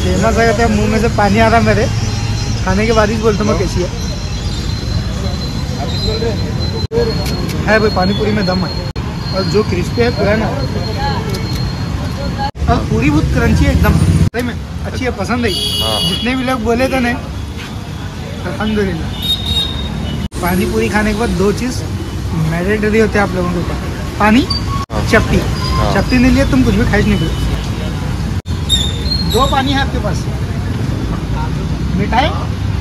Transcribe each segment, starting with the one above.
Famous है कहते हैं, मुंह में से पानी आ रहा मेरे खाने के बाद ही बोलता मैं कैसी है भाई। पानी पूरी में दम है और जो क्रिस्पी है पूरा ना, और पूरी बहुत क्रंची है एकदम, सही में अच्छी है, पसंद है। जितने भी लोग बोले थे नहीं, अल्हम्दुलिल्लाह। पानी पूरी खाने के बाद दो चीज़ मैंडेटरी होते हैं आप लोगों के ऊपर, पानी, चपटी। चपटी नहीं लिए तुम कुछ भी खाई नहीं पाओ। दो पानी है आपके पास, मिठाई,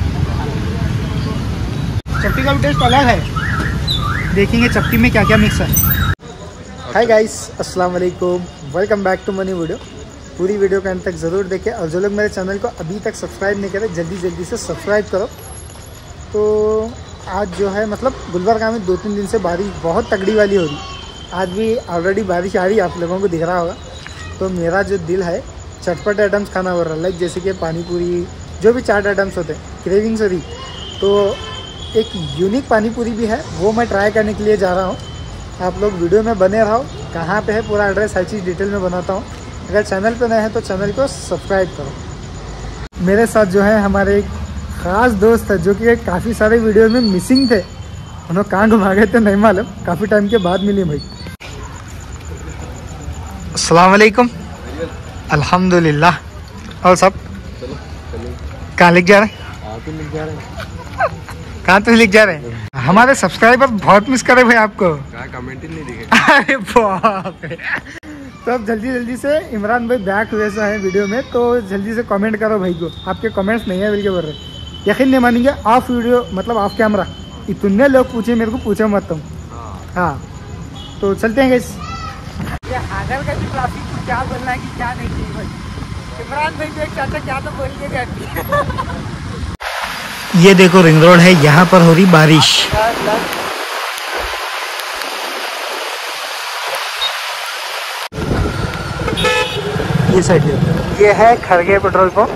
चपटी का भी टेस्ट अलग है। देखेंगे चपटी में क्या क्या मिक्स है। हाय गाइस, अस्सलाम वालेकुम, welcome back to money video. पूरी वीडियो के अंत तक ज़रूर देखें और जो लोग मेरे चैनल को अभी तक सब्सक्राइब नहीं करे जल्दी से सब्सक्राइब करो। तो आज जो है मतलब गुलबर्गा में 2-3 दिन से बारिश बहुत तगड़ी वाली हो रही। आज भी ऑलरेडी बारिश आ रही, आप लोगों को दिख रहा होगा। तो मेरा जो दिल है चटपट आइटम्स खाना हो रहा है, लाइक जैसे कि पानी पूरी, जो भी चाट आइटम्स होते हैं, क्रेविंग्स हो रही। तो एक यूनिक पानी पूरी भी है, वो मैं ट्राई करने के लिए जा रहा हूँ। आप लोग वीडियो में बने रहो, कहाँ पे है पूरा एड्रेस हर चीज़ डिटेल में बनाता हूँ। अगर चैनल पे नए हैं तो चैनल को सब्सक्राइब करो। मेरे साथ जो है हमारे एक ख़ास दोस्त है जो कि काफ़ी सारे वीडियो में मिसिंग थे, उन्होंने कहाँ घुमा गए थे नहीं मालूम, काफ़ी टाइम के बाद मिली भाई। अस्सलाम वालेकुम। अल्हम्दुलिल्लाह। और सब कहाँ लिख जा रहे हैं? कहाँ तो लिख जा रहे हैं? हमारे सब्सक्राइबर बहुत मिस करे भाई आपको, कमेंट ही नहीं दिखे। अरे बाप रे। तो अब जल्दी से इमरान भाई बैक हुए हैं वीडियो में, तो जल्दी से कमेंट करो भाई को। आपके कमेंट्स नहीं है बिल्कुल बोल रहे, यकीन नहीं मानेंगे। ऑफ वीडियो मतलब ऑफ कैमरा इतने लोग पूछे मेरे को, पूछे मत तुम। हाँ तो चलते हैं गाइस। ये आगर का भी ट्रैफिक को क्या बोलना है कि क्या नहीं चाहिए भाई। इमरान भाई देख चाचा क्या तो बोल के गए। ये देखो रिंग रोड है, यहाँ पर हो रही बारिश। ये साइड ये है खरगे पेट्रोल पंप।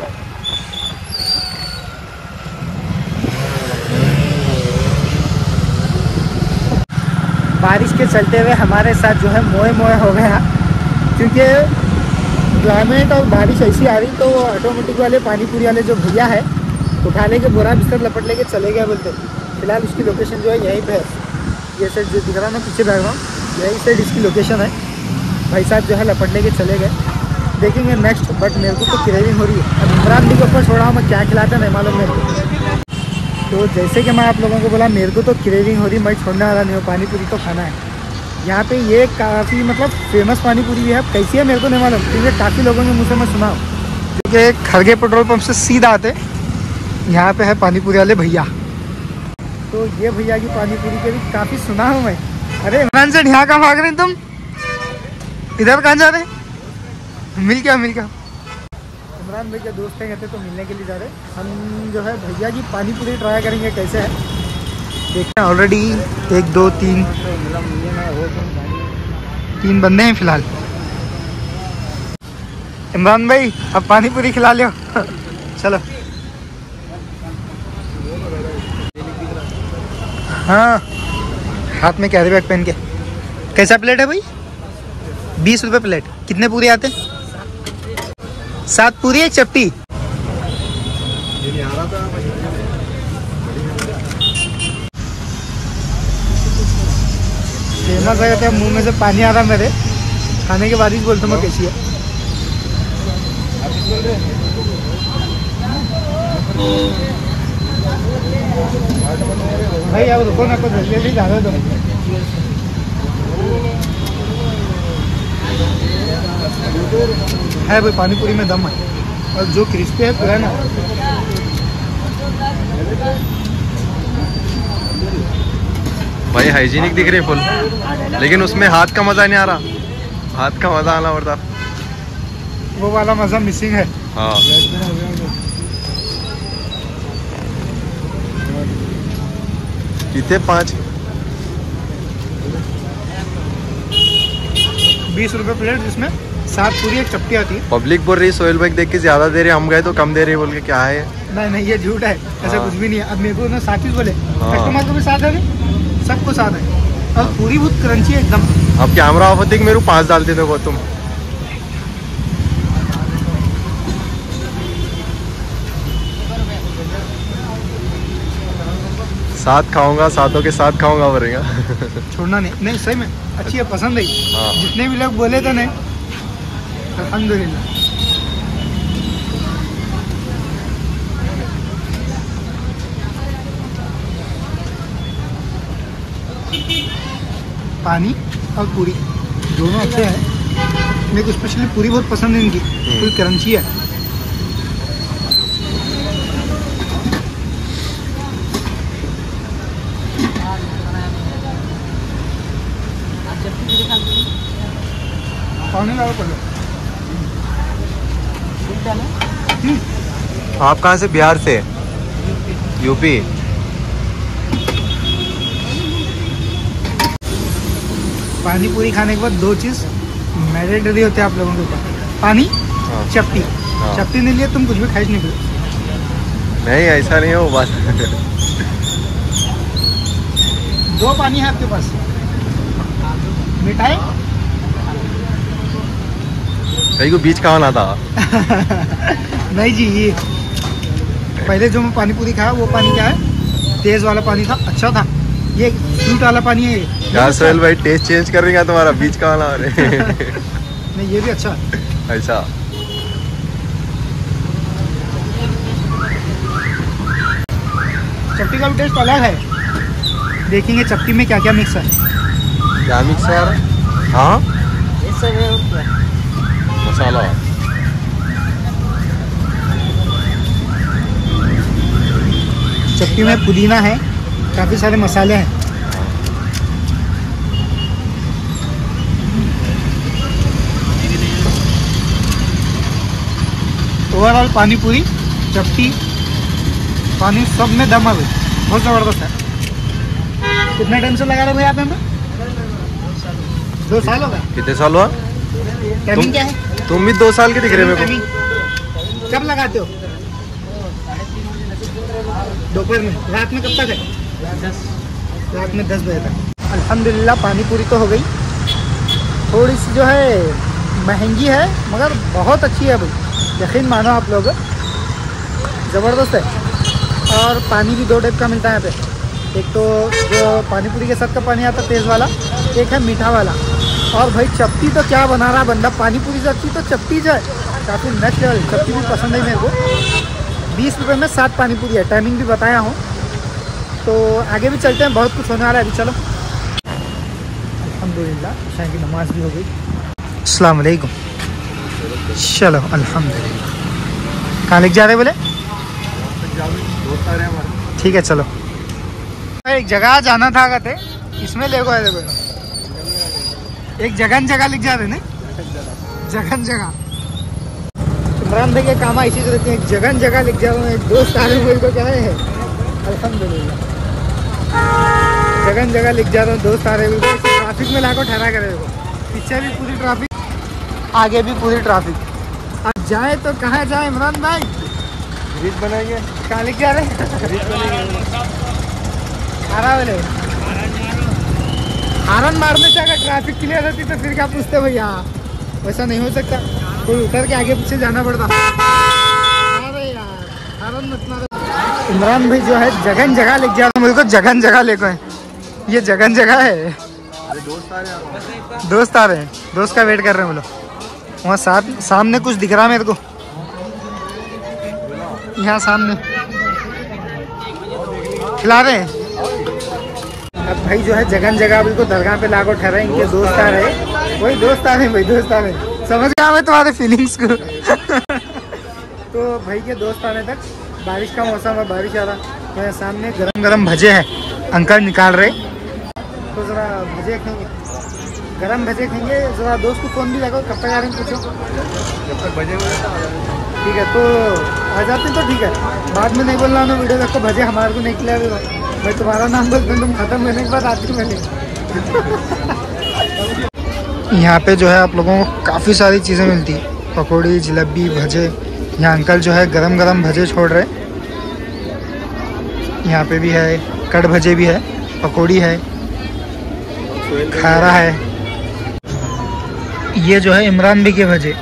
बारिश के चलते हुए हमारे साथ जो है मोए हो गया, क्योंकि क्लाइमेट और बारिश ऐसी आ रही। तो ऑटोमेटिक वाले पानी पूरी वाले जो भैया है उठा लेके बोरा बिस्तर लपट लेके चले गए बोलते। फिलहाल उसकी लोकेशन जो है यहीं पे है, ये साइड जो दिख रहा है ना पीछे बैकग्राउंड, यही साइड इसकी लोकेशन है। भाई साहब जो है लपट लेके चले गए, देखेंगे नेक्स्ट। बट मेरे को तो क्रेविंग हो रही है। अब इमरान भी के ऊपर छोड़ा हूँ, मैं क्या खिलाता नहीं मालूम मेरे को। तो जैसे कि मैं आप लोगों को बोला, मेरे को तो क्रेविंग हो रही, मैं छोड़ने वाला नहीं हूँ, पानी पूरी तो खाना है। यहाँ पे ये काफ़ी मतलब फेमस पानी पूरी है। कैसी है मेरे को नहीं मालूम, क्योंकि काफ़ी लोगों के मुँह से मैं सुना हूँ। क्योंकि खरगे पेट्रोल पंप से सीधा आते यहाँ पे है पानी पूरी वाले भैया। तो ये भैया की पानी पूरी के भी काफ़ी सुना हूँ मैं। अरे इमरान से यहाँ कहाँ भाग रहे हैं तुम, इधर कहाँ जा रहे हैं? मिल गया इमरान भाई के दोस्त हैं कहते, तो मिलने के लिए जा रहे हैं। हम जो है भैया की पानी पूरी ट्राई करेंगे कैसे है, देखते हैं। ऑलरेडी 1 2 3 बंदे हैं फिलहाल। इमरान भाई अब पानी पूरी खिला लो। चलो। हाँ हाथ में कैरी बैग पहन के। कैसा प्लेट है भाई? 20 रुपये प्लेट। कितने पूरी आते हैं? 7 पूरी, 1 चपटी। फेमस है कहते हैं, मुंह में से पानी आ रहा मेरे खाने के बाद ही बोलता मैं कैसी है। भाई अब रुको ना, कुछ जल्दी जा रहे हो। है भाई पानी पूरी में दम है और जो क्रिस्पी है पूरा ना। भाई हाइजीनिक दिख रही फुल, लेकिन उसमें हाथ का मजा नहीं आ रहा। हाथ का मजा आना पड़ता, वो वाला मजा मिसिंग है। हाँ कितने 5 20 रुपये प्लेट, जिसमें 7 पूरी 1 चपटी आती है। पब्लिक बोल रही सोहेल भाई देख के ज्यादा दे रहे, हम गए तो कम दे रहे बोल के। क्या है? नहीं ये झूठ है, ऐसा कुछ भी नहीं है। अब मेरे को ना साथ ही बोले, हाँ। कस्टमर को भी साथ है, सबको साथ है। और पूरी बहुत क्रंची है एकदम। अब कैमरा ऑफ होती कि मेरे को 5 डालते थे तुम। साथ खाऊंगा, साथों के साथ खाऊंगा बोलेगा। छोड़ना नहीं, नहीं सही में अच्छी है, पसंद आई। हाँ। जितने भी लोग बोले थे नहीं, अल्हम्दुलिल्लाह। पानी और पूरी दोनों अच्छे हैं। मेरे को स्पेशली पूरी बहुत पसंद है इनकी, पूरी क्रंची है। पानी लाओ पड़े। आप कहाँ से? बिहार से? यूपी। पानी पूरी खाने के बाद दो चीज़ मैंडेटरी होते हैं आप लोगों के ऊपर, पानी, हाँ। चपटी। हाँ। चपटी नहीं लिए तुम कुछ भी खाइश नहीं करो। नहीं, ऐसा नहीं है वो बात। दो पानी है आपके पास, मिठाई। कहीं को बीच कहाँ ना था। नहीं जी, ये पहले जो मैं पानी पूरी खाया वो पानी क्या है, तेज वाला पानी था, अच्छा था। ये स्वीट वाला पानी है। यार सोहेल भाई टेस्ट चेंज कर रही है तुम्हारा, बीच कहाँ ना रहे। नहीं ये भी अच्छा है। ऐसा चपटी का भी टेस्ट अलग है। देखेंगे चपटी में क्या क्या मिक्स है। क्या मिक्स है यार? हाँ, मसाला। चपटी में पुदीना है, काफ़ी सारे मसाले हैं। ओवरऑल पानी पूरी, चपटी, पानी सब में दम है भाई, बहुत ज़बरदस्त है। कितना टाइम से लगा रहे भाई आप यहाँ पे? 2 साल हो गए। कितने साल हुआ? टाइमिंग क्या है? तुम भी 2 साल के दिख रहे मेरे को। टाइमिंग कब लगाते हो? दोपहर में। रात में कब तक है? रात में 10 बजे तक। अल्हम्दुलिल्लाह पानी पूरी तो हो गई। थोड़ी सी जो है महंगी है मगर बहुत अच्छी है भाई, यकीन मानो आप लोग, ज़बरदस्त है। और पानी भी 2 टाइप का मिलता है यहाँ पे। एक तो जो पानी पूरी के साथ का पानी आता है तेज़ वाला, एक है मीठा वाला। और भाई चपटी तो क्या बना रहा बंदा, पानी पूरी से अच्छी तो चपटी जो है, काफ़ी नेक्स्ट लेवल। चपटी भी पसंद है मेरे को। 20 रुपये में 7 पानी पूरी है। टाइमिंग भी बताया हूँ। तो आगे भी चलते हैं, बहुत कुछ होने वाला है अभी। चलो अल्हम्दुलिल्लाह ईशा की नमाज़ भी हो गई। अस्सलाम वालेकुम। चलो अल्हम्दुलिल्लाह। कहाँ लेके जा रहे बोले? ठीक है चलो। एक जगह जाना था कहते, इसमें ले गए देखो, एक जगह लिख जा रहे ना, जगह। इमरान भाई के काम ऐसी रहती है, जगह लिख जा रहे हैं। दोस्त आ रहे को क्या है, अल्हम्दुलिल्लाह जगह लिख जा रहा हूँ। दोस्त आ रहे हैं, ट्रैफिक में लाकर ठहरा करे देखो। पीछे भी पूरी ट्रैफिक, आगे भी पूरी ट्रैफिक। अब जाए तो कहाँ जाए इमरान भाई? ब्रिज बनाएंगे। कहाँ लिख जा रहे? हारा वाले हारन मारने से अगर ट्रैफिक क्लियर रहती तो फिर क्या पूछते भैया? वैसा नहीं हो सकता, कोई उतर के आगे पीछे जाना पड़ता। अरे यार हारन मत मारो। इमरान भाई जो है जगह लिख जा रहा है, मुझे को जगह लेको है। ये जगह है। दोस्त आ रहे हैं, दोस्त का वेट कर रहे हैं वो लोग। वहाँ सामने कुछ दिख रहा है मेरे को, यहाँ सामने खिला रहे हैं। अब भाई जो है जगह अभी को दरगाह पे लागो ठहरा। इनके दोस्त आ रहे, वही दोस्त आ रहे भाई, दोस्त आ रहे। समझ गया मैं तुम्हारे फीलिंग्स को। तो भाई के दोस्त आने तक बारिश का मौसम है, बारिश आ रहा। मेरे सामने गरम भजे हैं, अंकल निकाल रहे। तो ज़रा भजे खाएंगे, गरम भजे खाएंगे। ज़रा दोस्त को फ़ोन भी लगाओ, कब तक आ रहे हैं पूछो। जब तक बजे ठीक है तो आ जाते हैं तो ठीक है। बाद में नहीं बोलना ना वीडियो देखो, भजे हमारे को नहीं खिला भाई। तुम्हारा नाम बोलते तुम खत्म होने के बाद आती मैंने। यहाँ पे जो है आप लोगों को काफ़ी सारी चीज़ें मिलती है, पकौड़ी, जलेबी, भजे। यहाँ अंकल जो है गरम भजे छोड़ रहे। यहाँ पे भी है, कड़ भजे भी है, पकौड़ी है, खारा है। ये जो है इमरान भाई के भजे।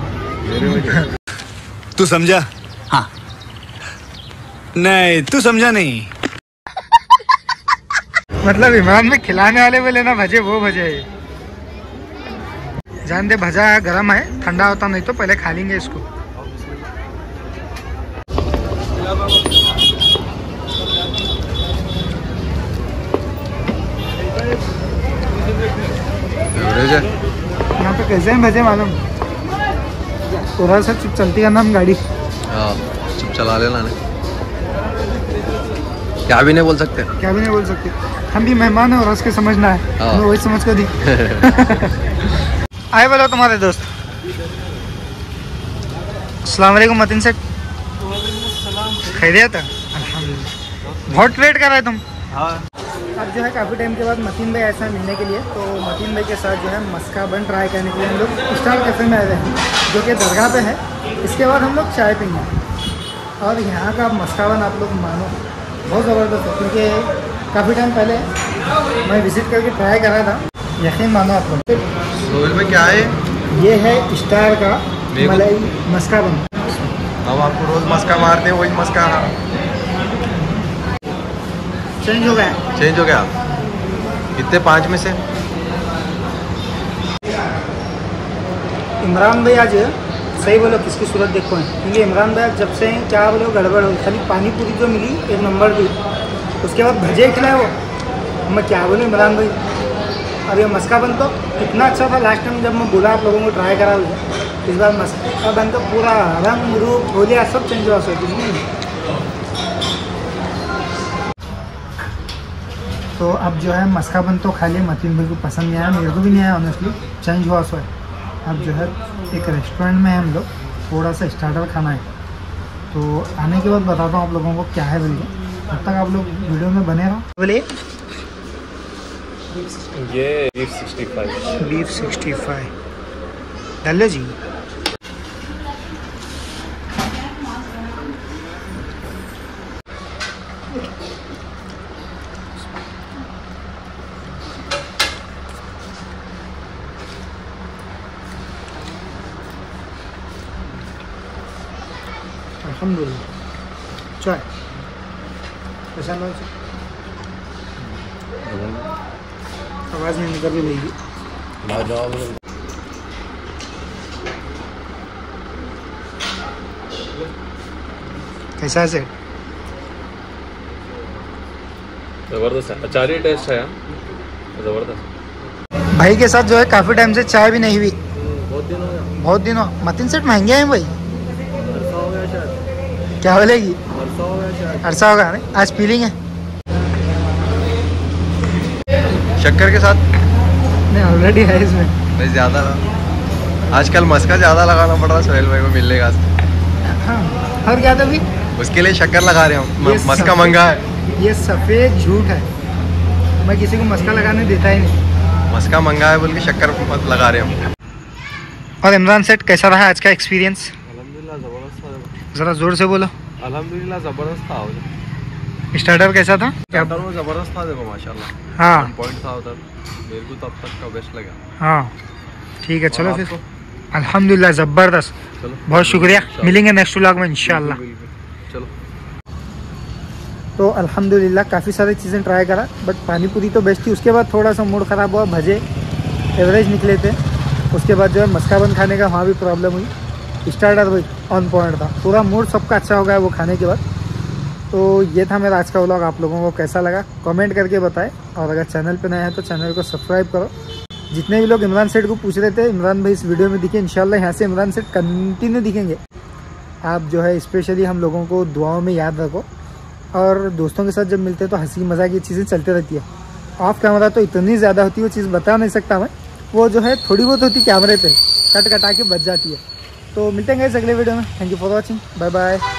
तू समझा? हाँ। नहीं तू समझा नहीं। मतलब इमरान में खिलाने वाले बोले ना भजे, वो भजे है। जान दे भजा गर्म है, ठंडा होता नहीं तो पहले खा लेंगे इसको। यहाँ पे कैसे हैं भजे मालूम, थोड़ा सा चुप चलती है ना हम गाड़ी। हाँ चुप चला लेना ने, क्या भी नहीं बोल सकते, क्या भी नहीं बोल सकते। हम भी मेहमान हैं और उसके समझना है, हमें वही समझ कर दी। आए बोलो तुम्हारे दोस्त। अस्सलाम वालेकुम मतीन सेठ, खैरियत है? अल्हम्दुलिल्लाह। बहुत वेट कर रहे तुम। हाँ अब जो है काफ़ी टाइम के बाद मतीन भाई ऐसा मिलने के लिए, तो मतीन भाई के साथ जो है मस्का बन ट्राई करने के लिए हम लोग स्टार कैफ़े में आए हुए हैं, जो कि दरगाह पे है। इसके बाद हम लोग चाय पीएंगे और यहाँ का मस्का बन आप लोग मानो बहुत ज़बरदस्त है, क्योंकि काफ़ी टाइम पहले मैं विज़िट करके ट्राई करा था। यकीन मानो आप लोग। सोहेल में क्या है? ये है स्टार का मलाई मस्का बन। हम आपको रोज़ मस्का मारते हैं, वही मस्का चेंज हो गया। चेंज हो गया। कितने 5 में से? इमरान भाई आज सही बोलो किसकी सूरत देखो है, क्योंकि इमरान भाई जब से क्या बोलो गड़बड़ हो, खाली पानी पूरी जो मिली 1 नंबर की, उसके बाद भजे खिलाए वो। मैं क्या बोलूँ इमरान भाई। और ये मस्का बन तो इतना अच्छा था, लास्ट टाइम जब मैं बोला आप लोगों को ट्राई करा, इस बार मस्का बन तो पूरा रंग रूप होलिया सब चेंज हुआ सोच नहीं। तो अब जो है मस्का बन तो खा लिया, मतीन भाई को पसंद नहीं आया, मेरे को भी नहीं आया ऑनेस्टली, चेंज हुआ सो है। अब जो है एक रेस्टोरेंट में हम लोग थोड़ा सा स्टार्टर खाना है, तो आने के बाद बताता हूँ आप लोगों को क्या है बोलिए। तब तक आप लोग वीडियो में बने रहो। बोलिए। ये बीफ 65। बीफ 65 डाल लो जी। अल्हम्दुलिल्लाह। चाय कैसा ना, आवाज़ नहीं निकल भी लेगी। कैसा है सेठ? जबरदस्त है, अचारी टेस्ट है, जबरदस्त। भाई के साथ जो है काफ़ी टाइम से चाय भी नहीं हुई, बहुत दिन हो गया। बहुत दिन हो। मतीन सेठ महंगे हैं भाई, क्या बोलेगी? अरसा होगा नहीं, आज पी लेंगे शक्कर के साथ। नहीं ऑलरेडी है इसमें। नहीं ज़्यादा, आजकल मस्का ज़्यादा लगाना पड़ रहा सोहेल भाई को मिलने का। हाँ और क्या था भी, उसके लिए शक्कर लगा रहे ये हम। मस्का महंगा है, ये सफ़ेद झूठ है, मैं किसी को मस्का लगाने देता ही नहीं। मस्का महंगा है बोल के शक्कर मत लगा रहे हम। और इमरान सेठ कैसा रहा आज का एक्सपीरियंस? अल्हम्दुलिल्लाह ज़बरदस्त था। ज़रा ज़ोर से बोलो। अल्हम्दुलिल्लाह ज़बरदस्त था। स्टार्टर कैसा था? स्टार्टर में ज़बरदस्त था, देखो माशाल्लाह। हाँ पॉइंट था उधर, मेरे को तो अब तक का बेस्ट लगा। हाँ ठीक है, चलो और फिर। आपको? अल्हम्दुलिल्लाह ज़बरदस्त, चलो बहुत शुक्रिया, मिलेंगे नेक्स्ट व्लॉग में इंशाल्लाह। चलो। तो अल्हम्दुलिल्लाह काफ़ी सारी चीज़ें ट्राई करा, बट पानी पूरी तो बेस्ट थी। उसके बाद थोड़ा सा मूड ख़राब हुआ, भजे एवरेज निकले थे। उसके बाद जो है मस्का बन खाने का वहाँ भी प्रॉब्लम हुई। स्टार्टर भाई ऑन पॉइंट था, पूरा मूड सबका अच्छा हो गया वो खाने के बाद। तो ये था मेरा आज का व्लॉग, आप लोगों को कैसा लगा कमेंट करके बताएं, और अगर चैनल पे नए हैं तो चैनल को सब्सक्राइब करो। जितने भी लोग इमरान सेठ को पूछ रहे थे, इमरान भाई इस वीडियो में दिखे, इंशाल्लाह यहाँ से इमरान सेठ कंटिन्यू दिखेंगे। आप जो है स्पेशली हम लोगों को दुआओं में याद रखो, और दोस्तों के साथ जब मिलते हैं तो हंसी मजाक ये चीज़ें चलती रहती है। ऑफ कैमरा तो इतनी ज़्यादा होती है, वो चीज़ बता नहीं सकता मैं, वो जो है थोड़ी बहुत होती कैमरे पे कट कटा के बच जाती है। तो मिलते हैं अगले वीडियो में। Thank you for watching, bye bye.